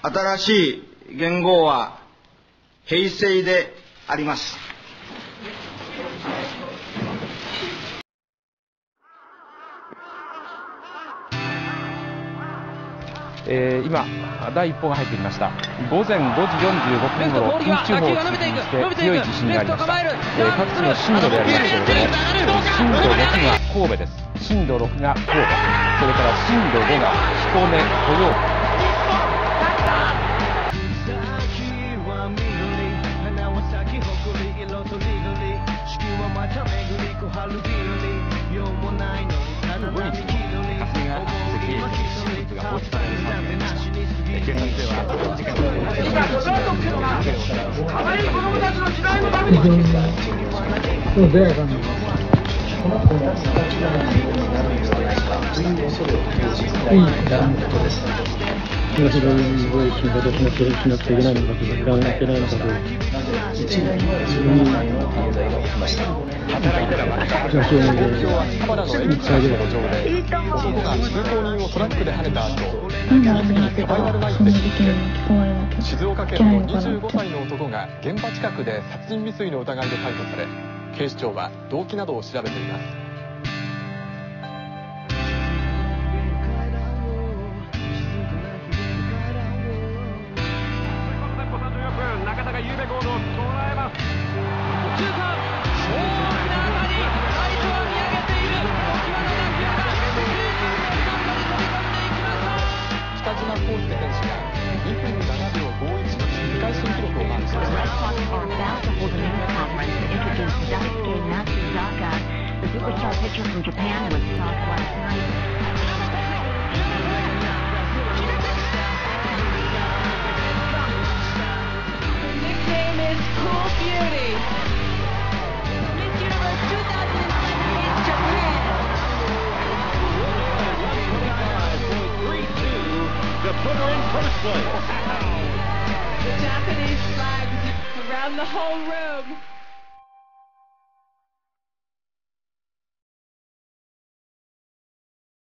新しい元号は平成であります。 今、第一報が入ってきました。午前5時45分ごろ、近畿地方を中心にして強い地震がありました。各地の震度でありますけれども、震度6が神戸です。震度6が神戸、それから震度5が彦根、豊岡。警察では事件の可愛い子供たちの時代のために働いたら負けた。東京は田原のエビチャージの路上で男が通行人をトラックで跳ねた後、次にサバイバルナイフで襲撃。静岡県の25歳の男が現場近くで殺人未遂の疑いで逮捕され、警視庁は動機などを調べています。中田がゆうべゴールを捉えます。北島康介選手が2分7秒51の世界新記録をマークしました。 Put her in first place. The Japanese flags around the whole room.